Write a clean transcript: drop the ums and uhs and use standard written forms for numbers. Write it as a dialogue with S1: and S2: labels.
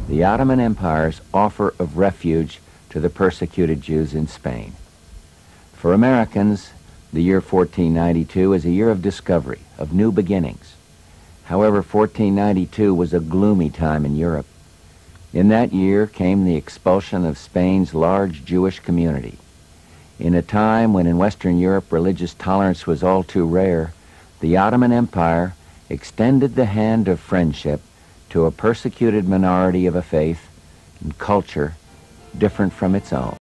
S1: the Ottoman Empire's offer of refuge to the persecuted Jews in Spain. For Americans, the year 1492 is a year of discovery, of new beginnings. However, 1492 was a gloomy time in Europe. In that year came the expulsion of Spain's large Jewish community. In a time when in Western Europe religious tolerance was all too rare, the Ottoman Empire extended the hand of friendship to a persecuted minority of a faith and culture different from its own.